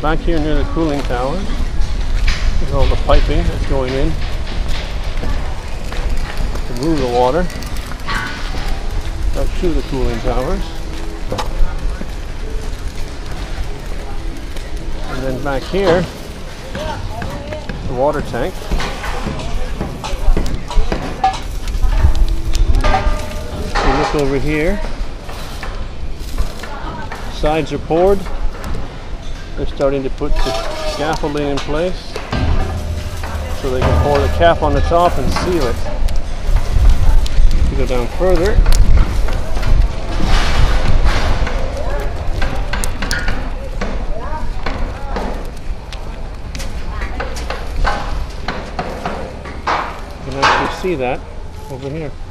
back here near the cooling tower, there's all the piping that's going in to move the water out to the cooling towers. And then back here, the water tank. If you look over here, sides are poured. They're starting to put the scaffolding in place so they can pour the cap on the top and seal it. If you go down further, you can actually see that over here.